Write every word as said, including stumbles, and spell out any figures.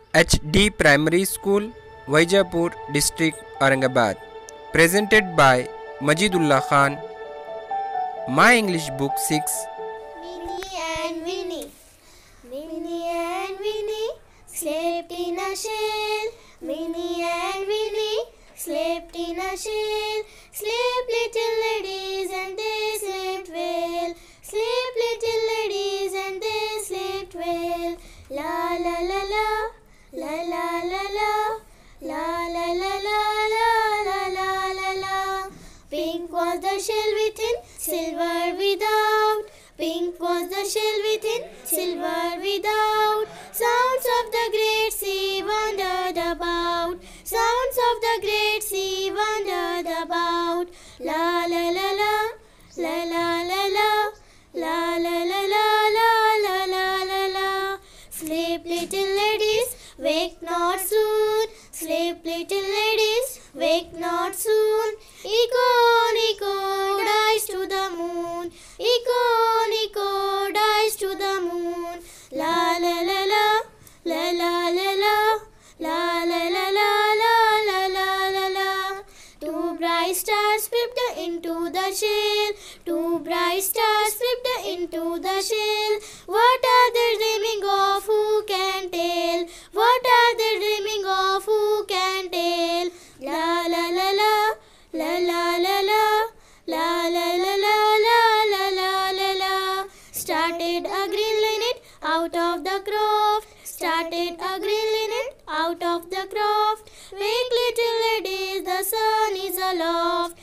H D Primary School, Vaijapur District, Aurangabad. Presented by Majidullah Khan. My English Book six. Minnie and Winnie. Minnie and Winnie slept in a shell. Minnie and Winnie slept in a shell. Sleep, little ladies, and they slept well. Sleep, little ladies, and they slept well. La la la la, la la la la, la la la la la la la la la. Pink was the shell within, silver without. Pink was the shell within, silver without. Sounds of the great sea wandered about. Sounds of the great sea wandered about. La la la la, la la la la, la la la la la la la la la. Sleep, little ladies, wake not soon. Sleep, little ladies, wake not soon. Echo, echo, dies to the moon. Echo, echo, dies to the moon. La la la la, la la la la, la la la la la la la la la. Two bright stars slipped into the shell. Two bright stars slipped into the shell. What are they dreaming of? Who can tell? What are they dreaming of? Who can tell? La la la la, la la la la, la la la la la la la la la. Started a green linnet out of the croft. Started a green linnet out of the croft. Wake, little ladies, the sun is aloft.